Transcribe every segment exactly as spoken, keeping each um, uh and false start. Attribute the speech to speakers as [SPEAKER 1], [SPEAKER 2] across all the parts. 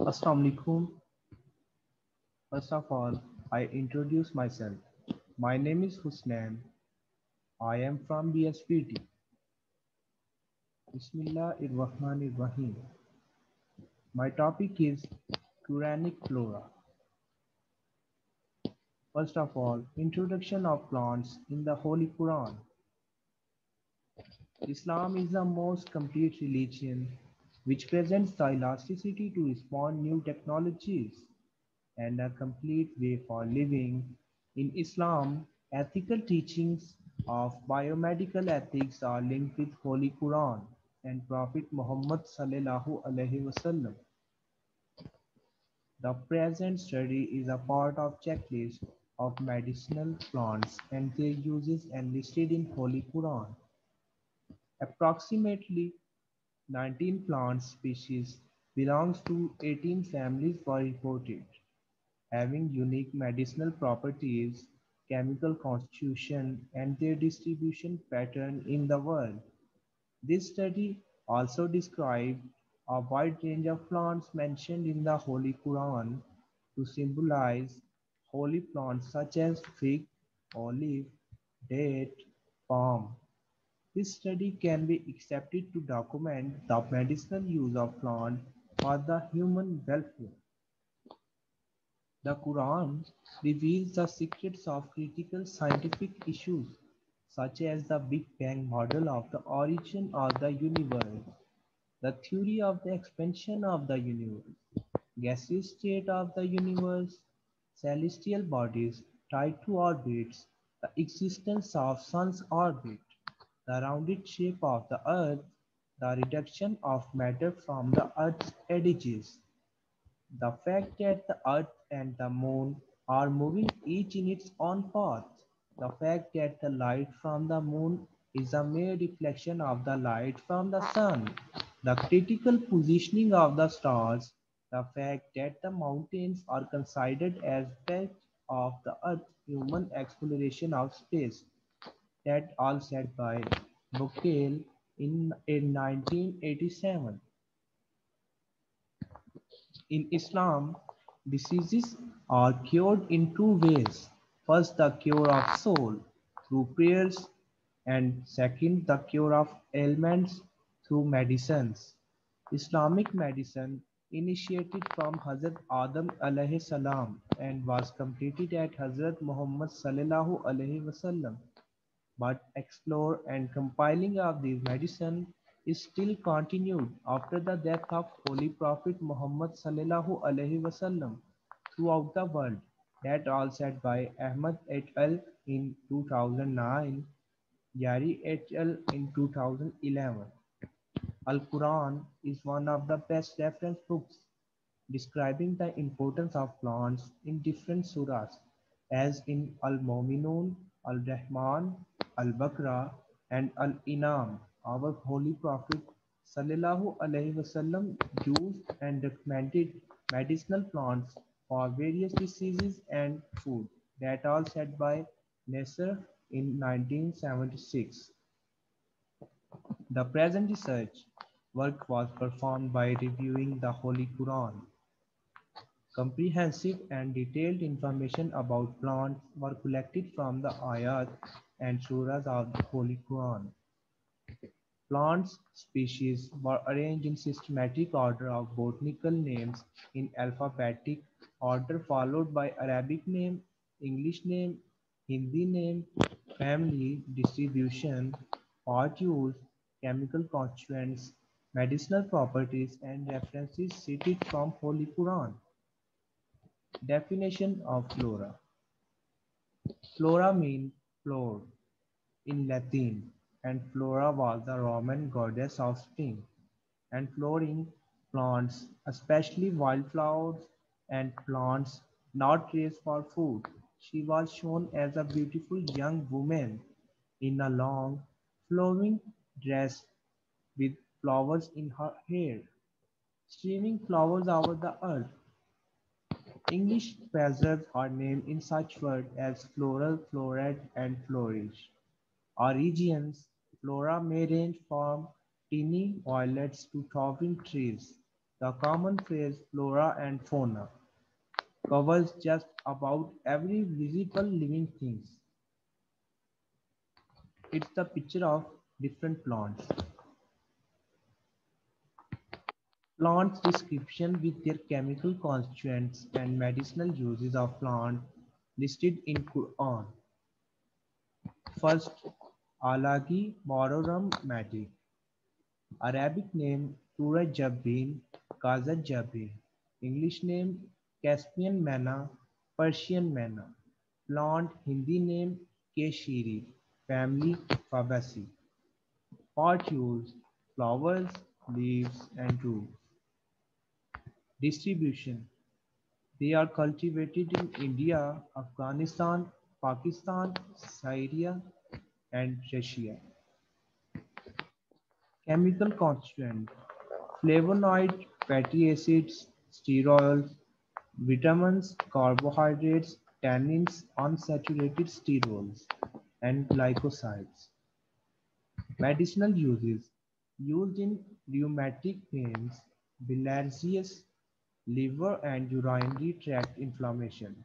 [SPEAKER 1] Assalamu alaikum. First of all, I introduce myself. My name is Husnain. I am from B S P T. Bismillahirrahmanirrahim. My topic is Quranic flora. First of all, introduction of plants in the Holy Quran. Islam is the most complete religion which presents the elasticity to respond new technologies and a complete way for living. In Islam, ethical teachings of biomedical ethics are linked with Holy Quran and Prophet Muhammad sallallahu alaihi wasallam. The present study is a part of checklist of medicinal plants and their uses enlisted in Holy Quran. Approximately nineteen plant species belongs to eighteen families were reported, having unique medicinal properties, chemical constitution, and their distribution pattern in the world. This study also described a wide range of plants mentioned in the Holy Quran to symbolize holy plants such as fig, olive, date, palm. This study can be accepted to document the medicinal use of plants for the human welfare. The Quran reveals the secrets of critical scientific issues, such as the Big Bang model of the origin of the universe, the theory of the expansion of the universe, gaseous state of the universe, celestial bodies tied to orbits, the existence of sun's orbit, the rounded shape of the earth, the reduction of matter from the earth's edges, the fact that the Earth and the Moon are moving each in its own path, the fact that the light from the Moon is a mere reflection of the light from the Sun, the critical positioning of the stars, the fact that the mountains are considered as best of the Earth's human exploration of space, that all said by Bukale in, in nineteen eighty-seven. In Islam, diseases are cured in two ways. First, the cure of soul through prayers, and second, the cure of ailments through medicines. Islamic medicine initiated from Hazrat Adam alayhi salam and was completed at Hazrat Muhammad sallallahu alaihi wasallam, but explore and compiling of these medicine is still continued after the death of Holy Prophet Muhammad sallallahu alaihi wasallam throughout the world. That all said by Ahmad et al. In two thousand nine, Yari et al. In two thousand eleven. Al-Quran is one of the best reference books describing the importance of plants in different surahs, as in Al-Mu'minun, Al-Rahman, Al-Baqarah, and Al-Inam. Our Holy Prophet sallallahu alaihi wasallam used and recommended medicinal plants for various diseases and food. That all said by Nasser in nineteen seventy-six. The present research work was performed by reviewing the Holy Quran. Comprehensive and detailed information about plants were collected from the ayat and surahs of the Holy Quran. Plants species were arranged in systematic order of botanical names in alphabetic order followed by Arabic name, English name, Hindi name, family, distribution, part use, chemical constituents, medicinal properties, and references cited from Holy Quran. Definition of flora. Flora means flower in Latin, and Flora was the Roman goddess of spring and flowering plants, especially wildflowers and plants not raised for food. She was shown as a beautiful young woman in a long, flowing dress with flowers in her hair, streaming flowers over the earth. English preserves her name in such words as floral, floret, and flourish. Our regions, flora may range from teeny violets to towering trees. The common phrase flora and fauna covers just about every visible living thing. It's the picture of different plants. Plants description with their chemical constituents and medicinal uses of plant listed in Quran. First, Alagi Mororam Magic. Arabic name Turajabin, Kazajabin. English name Caspian Manna, Persian Manna. Plant Hindi name Keshiri. Family Fabaceae. Part use flowers, leaves and roots. Distribution. They are cultivated in India, Afghanistan, Pakistan, Syria and Russia. Chemical constituent: flavonoid, fatty acids, sterols, vitamins, carbohydrates, tannins, unsaturated sterols, and glycosides. Medicinal uses: used in rheumatic pains, bilharzius, liver and urinary tract inflammation.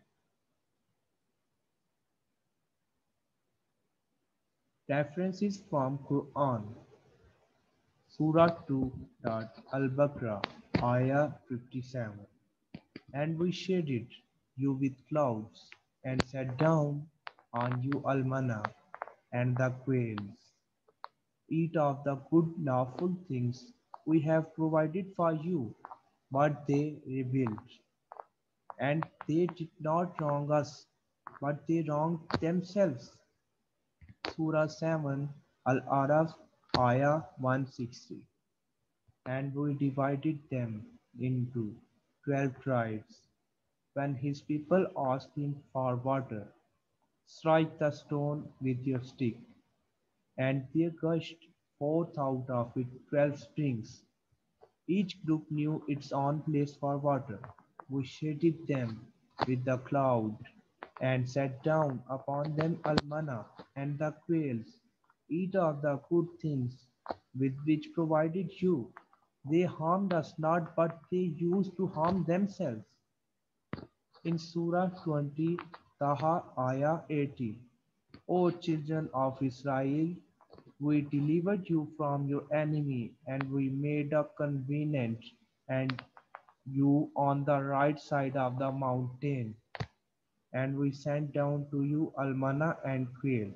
[SPEAKER 1] References from Quran: Surah two, Al-Baqarah, Ayah fifty-seven. And we shaded you with clouds, and set down on you Al-Manna and the quails. Eat of the good lawful things we have provided for you, but they rebelled. And they did not wrong us, but they wronged themselves. Surah seven, Al-Araf, Ayah one sixty. And we divided them into twelve tribes. When his people asked him for water, strike the stone with your stick, and there gushed forth out of it twelve springs. Each group knew its own place for water. We shaded them with the cloud, and set down upon them Al-Manna and the quails. Eat of the good things with which provided you. They harmed us not, but they used to harm themselves. In Surah twenty, Taha Ayah eighty. O children of Israel, we delivered you from your enemy, and we made a covenant and you on the right side of the mountain, and we sent down to you almanna and quails.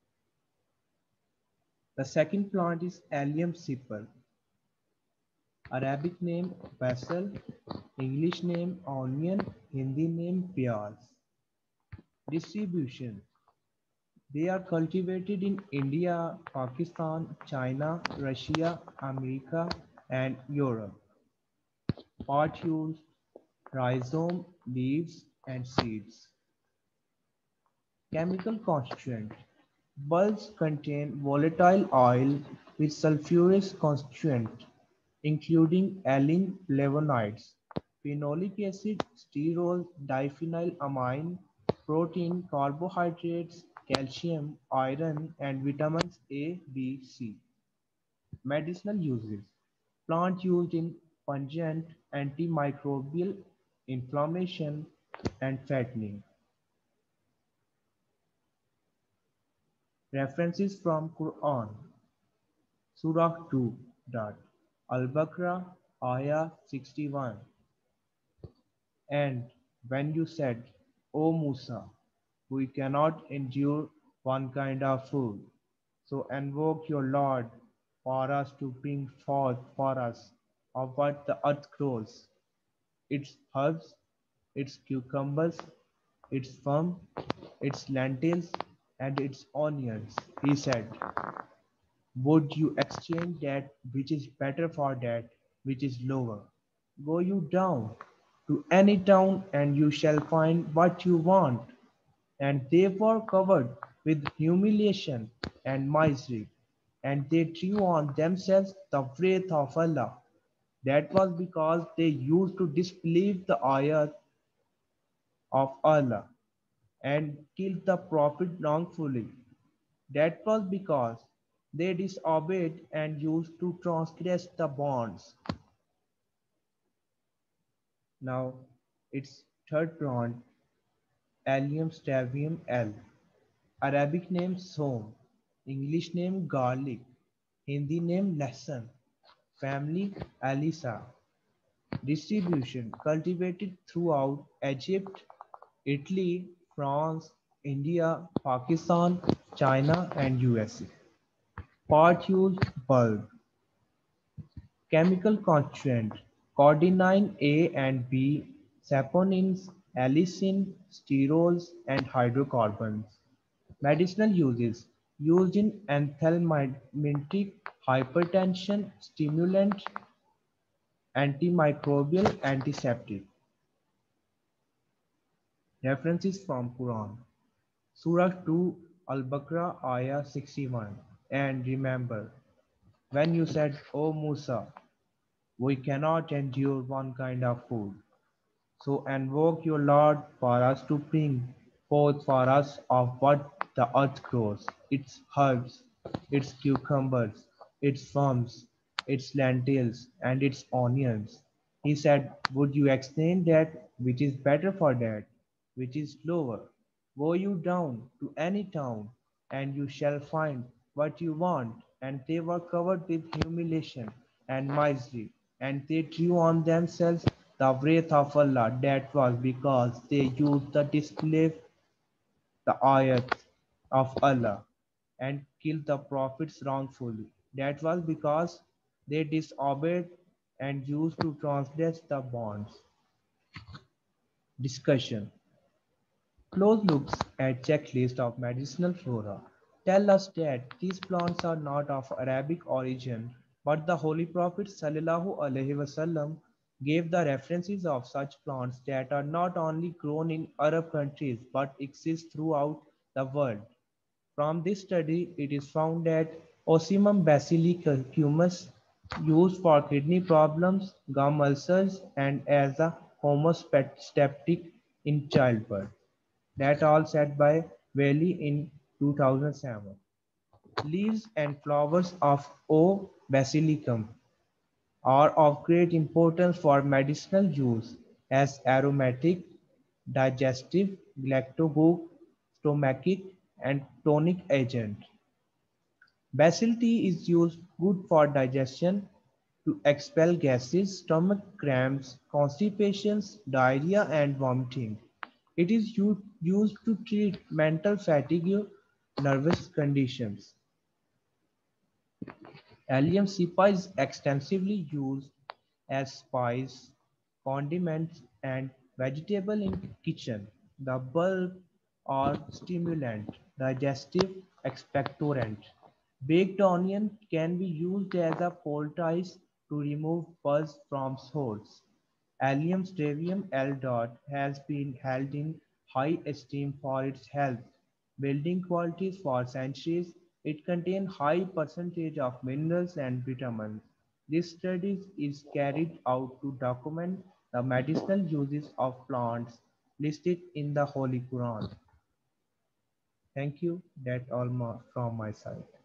[SPEAKER 1] The second plant is Allium Sipal. Arabic name basil, English name onion, Hindi name piyaz. Distribution: they are cultivated in India, Pakistan, China, Russia, America and Europe. Part use: rhizome, leaves and seeds. Chemical constituent: bulbs contain volatile oil with sulfurous constituent, including allyl flavonoids, phenolic acid, sterol, diphenylamine, protein, carbohydrates, calcium, iron, and vitamins A, B, C. Medicinal uses: plant used in pungent, antimicrobial, inflammation, and fattening. References from Quran: Surah two, Al-Baqarah, Ayah sixty-one. And when you said, O Musa, we cannot endure one kind of food, so invoke your Lord for us to bring forth for us of what the earth grows, its herbs, its cucumbers, its fum, its lentils, and its onions. He said, would you exchange that which is better for that which is lower? Go you down to any town, and you shall find what you want. And they were covered with humiliation and misery, and they drew on themselves the wrath of Allah. That was because they used to disbelieve the ayat of Allah and killed the Prophet wrongfully. That was because they disobeyed and used to transgress the bonds. Now, its third plant, Allium stramonium L. Arabic name Som, English name garlic, Hindi name Lesson, family Alisa, distribution cultivated throughout Egypt, Italy, France, India, Pakistan, China and U S A. Part used bulb. Chemical constituent: Codenine A and B, saponins, allicin, sterols, and hydrocarbons. Medicinal uses: used in anthelmintic, hypertension, stimulant, antimicrobial, antiseptic. References from Quran: Surah two Al-Baqarah Ayah sixty-one. And remember, when you said, O Musa, we cannot endure one kind of food. So invoke your Lord for us to bring forth for us of what the earth grows, its herbs, its cucumbers, its worms, its lentils, and its onions. He said, would you explain that which is better for that, which is lower? Go you down to any town, and you shall find what you want. And they were covered with humiliation and misery, and they drew on themselves the wrath of Allah. That was because they used to disbelieve the ayats of Allah and killed the prophets wrongfully. That was because they disobeyed and used to transgress the bonds. Discussion. Close looks at checklist of medicinal flora tell us that these plants are not of Arabic origin, but the Holy Prophet sallallahu alaihi wasallam gave the references of such plants that are not only grown in Arab countries but exist throughout the world. From this study, it is found that Ocimum basilicus, used for kidney problems, gum ulcers, and as a homeostatic in childbirth. That all said by Whaley in two thousand seven. Leaves and flowers of O. basilicum are of great importance for medicinal use as aromatic, digestive, galactogogue, stomachic, and tonic agent. Basil tea is used good for digestion, to expel gases, stomach cramps, constipations, diarrhea, and vomiting. It is u- used to treat mental fatigue, nervous conditions. Allium cepa is extensively used as spice, condiments, and vegetable in kitchen. The bulb or stimulant, digestive expectorant. Baked onion can be used as a poultice to remove pus from sores. Allium stramonium L. has been held in high esteem for its health building qualities for centuries. It contains high percentage of minerals and vitamins. This study is carried out to document the medicinal uses of plants listed in the Holy Quran. Thank you. That's all from my side.